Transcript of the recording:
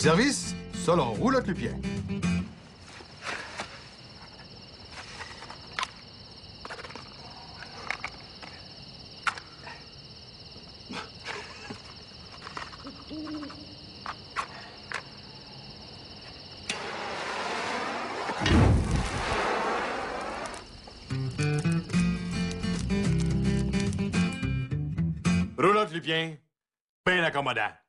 Service, selon roulotte Lupien. Roulotte Lupien, bien accommodant.